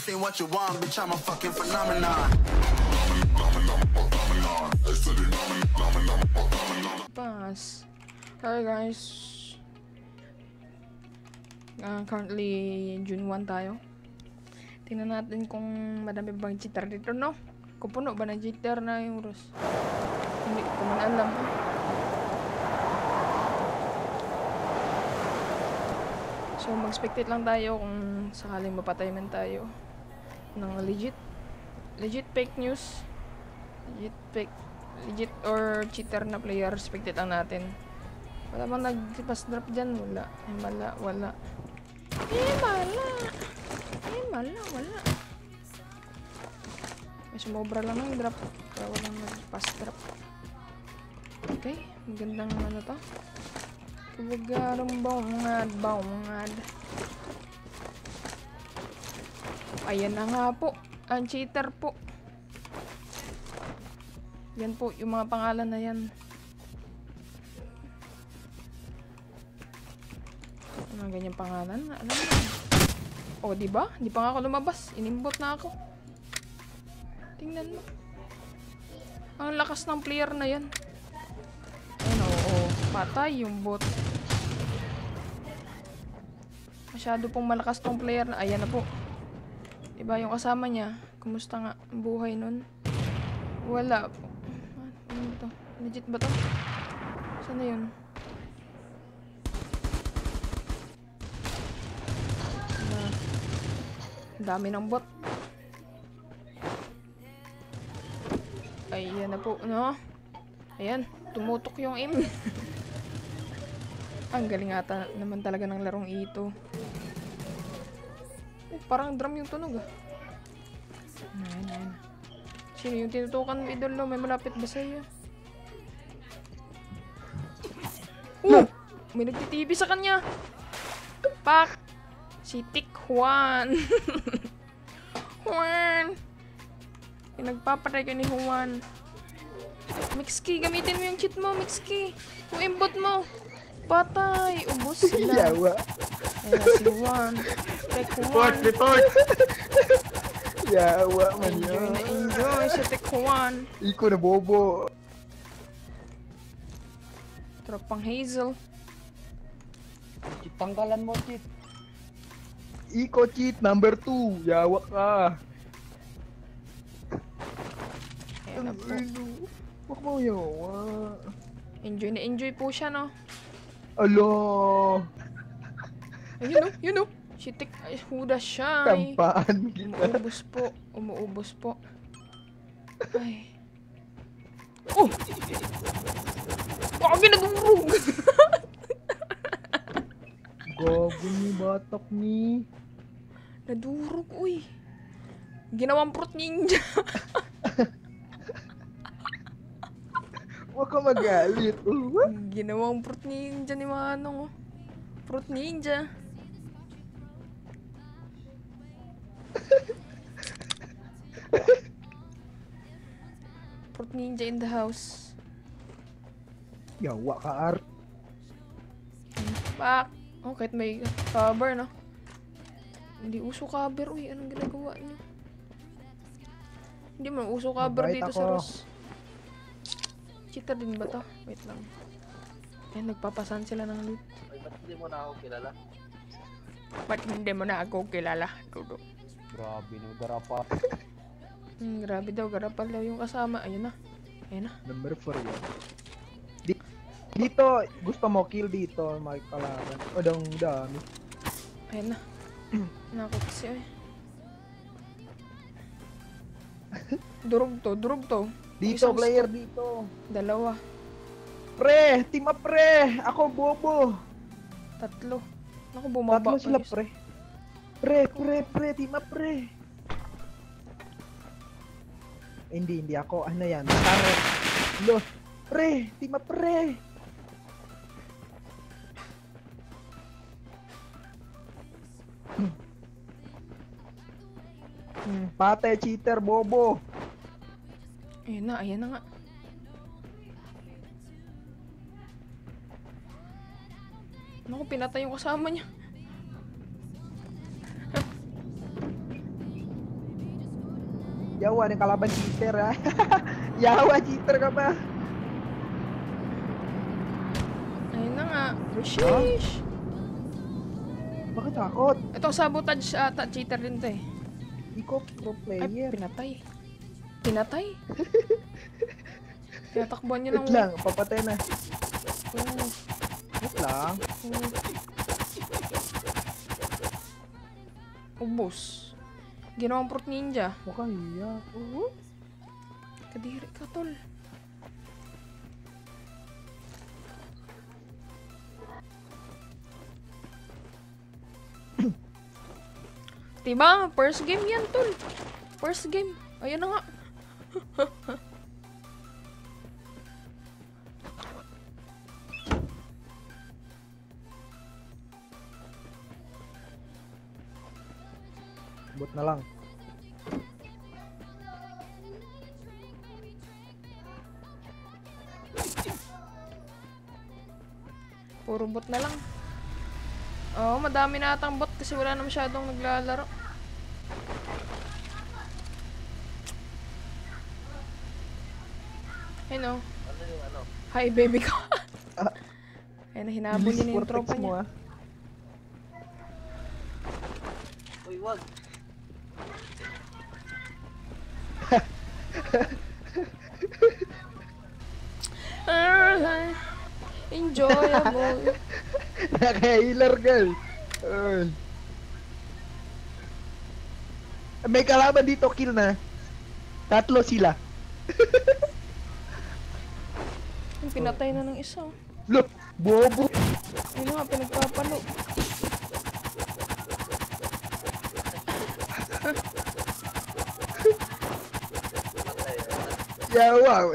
Say what you want, bitch, I'm a fucking phenomenon. Pass. Hi guys. Currently June 1 tayo. Tingnan natin kung madami bang cheater dito, no? Kung puno ba ng cheater na yung Rus. Hindi ko man alam. So mag-spectate lang tayo kung sakaling mapatay man tayo ng legit fake news, legit or cheater na player. Spectate lang natin. Wala bang nag-pass drop dyan? Wala. Wala. Wala. May sumobra lang ng drop. Kaya walang nag-pass drop. Okay. Magandang ano to. Kabagarang bongad. Ayan na nga po. Ang cheater po. Yan po. Yung mga pangalan na yan. Mga ganyang pangalan. Alam mo. O, diba? Di pa nga ako lumabas. Inimbot na ako. Tingnan mo. Ang lakas ng player na yan. Ayun, oo. Patay yung bot. Masyado pong malakas tong player na. Ayan na po. Diba yung kasama niya? Kumusta nga ang buhay nun? Wala po. Ano to? Legit ba to? Saan na yun? Dami ng bot. Ayan na po, no? Ayan, tumutok yung aim. Ang galing ata naman talaga ng larong ito. Parang drum yung tunog, ah. Ayan. Sino yung tinutukan mo, idol, no? May malapit ba sa'yo? May nagtitibi sa kanya. Pak! Si Tik Juan. Juan! Nagpapatay ka ni Juan. Mixki, gamitin mo yung cheat mo, Mixki. Yung aimbot mo. Patay. Ubus sila. Ayan si Juan. Tik Juan. Report! Yawa man yun. Enjoy si Tik Juan. Iko na bobo. Tropang Hazel. Tanggalan mo, cheat. Iko cheat number 2. Yawa ka. Ayan na po. Huwag mo yawa. Enjoy na enjoy po siya, no? Alo. Ayun, no? Si Tik, ay, huda siya. Kampaan kita. Umuubos po. Ay. Oh! Bakit nag-urog? Gago ni batak ni. Nadurog, uy. Ginawang fruit ninja. Huwag ka magalit. Ginawang fruit ninja ni Manong, oh. Fruit ninja. Fruit ninja in the house. Yawa ka, Art. Pak! Oh, kahit may cover, no? Hindi uso cover. Uy, anong ginagawa niyo? Hindi mo uso cover Mabait dito ako. sa Ross. Cheater din ba to? Wait lang. Ay, nagpapasan sila ng loot. Ay, ba't hindi mo na ako kilala? Ba't hindi mo na ako kilala, Dudo? Grabe no, garapa. Grabe daw, garapal daw yung kasama. Ayun na. Number 4 yan. Dito, gusto mo kill dito, makikalaban. O, dami. Ayun na. Naku kasi, eh. Durog to. Dito, Isang player squad. dito. Dalawa. Pre, team up pre. Ako bobo. Tatlo. Naku, bumaba. Tatlo sila Ayos. Pre, team up pre. Hindi ako. Ano yan? Tarot. Lo, pre, team up pre. Pate, cheater, bobo. Ayan na nga. Naku, pinatay yung kasama niya. Yawa nih kalaban cheater ah. Yawa cheater ka pa. Ayun na nga. Sheesh. Bakit takot? Ito, sabotage ata. Cheater din to eh. Ikaw pro Ay, player. pinatay. Pinatay? Tinatakbuhan niya lang. Wait lang, papatay na. Oh, Wait lang. Ubos. Ginawang fruit ninja. Mukha iya. Kadiri ka, tol. Diba? First game yan, tol. First game. Ayun na nga. Bot na lang. Puro bot na lang. Oo, madami na atang bot kasi wala na masyadong naglalaro. Ayun o. Ano yung ano? Hi, baby ko. Ah, Ayun na, hinabol niya na yung Vortex tropa mo niya. ah. Uy, wag. Enjoyable. Naka-healer girl. May kalaban dito, kill na. Tatlo sila. Yung pinatay na ng isa. Look, bobo. Ayun nga, pinagpapalo. Yawa.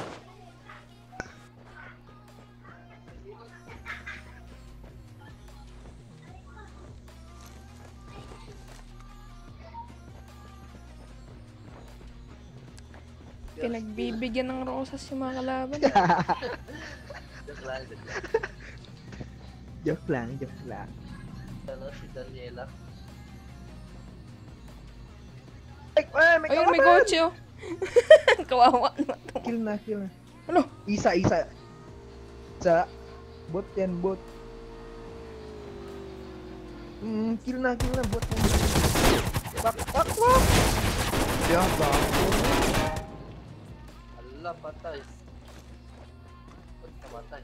Pinagbibigyan ng rosas yung mga kalaban. Joke lang, joke lang. Joke lang, joke lang. Ano, si Daniela. May Ayun, may kalaban. kotse oh. Kawawa na to. Kill na, kill na. Ano? Isa. Bot yan, bot. Kill na, bot yan. Pak. Ya, Ala, patay. Ba't namatay?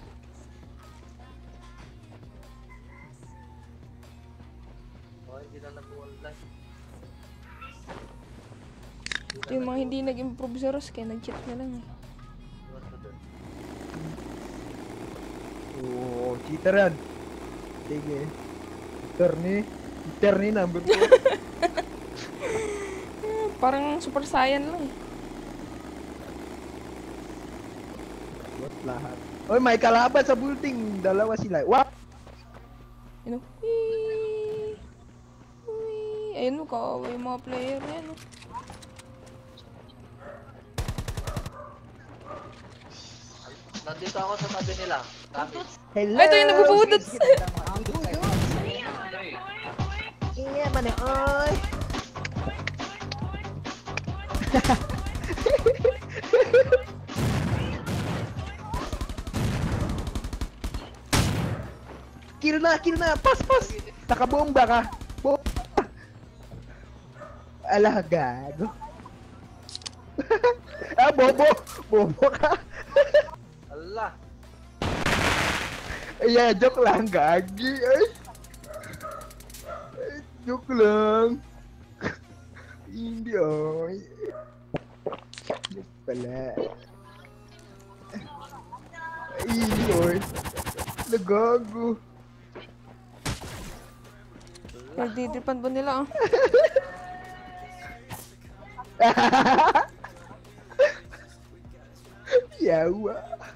Oh, hindi na nag-online. Yung mga hindi nag-improve sa Ross, kaya nag-cheat na lang eh. Iwan ko dun. Oh, cheater yan. Sige. Cheater ni number 2. Parang super saiyan lang eh. Bot lahat. Oy, may kalaban sa building. Dalawa sila. Wap! Ayun oh. Wee! Wee! Ayun oh, kawawa yung mga player na yan oh. Nandito ako sa tabi nila. Kami. Hello! Ay, ito yung nagbubudots! Iya, mana? Oy! Kill na! Pas! Nakabomba ka! Bomba! Alah, gago. Bobo ka! Ala! Iya, joke lang, gagi. Ay. Joke lang. Hindi, ay. Joke pala. Hindi, ay. Nagago. Nagditripan po nila oh. Yawa.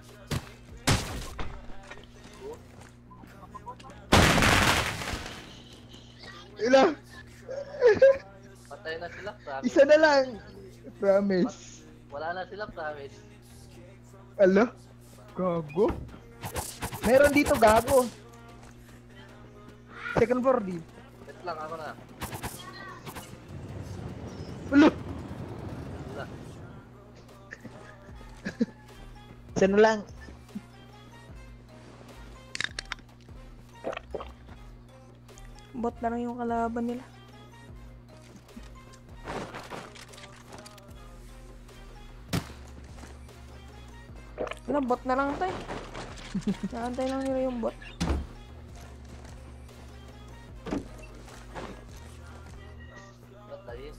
Ilang? Patay na sila, promise. Isa na lang. Promise. Wala na sila, promise. Ala? Gago? Meron dito, gago. Second floor, di. Wait lang, ako na. Ala? Isa na lang. Bot na lang yung kalaban nila. Wala, bot na lang tayo. Naantay lang nila yung bot. Ba't ayos?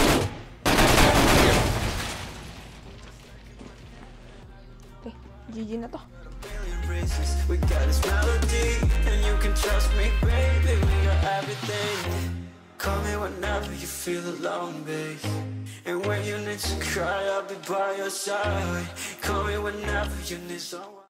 Okay, GG na to. Billion races, we got this melody, and you can trust me, baby. We got everything. Call me whenever you feel alone, babe. And when you need to cry, I'll be by your side. Call me whenever you need someone.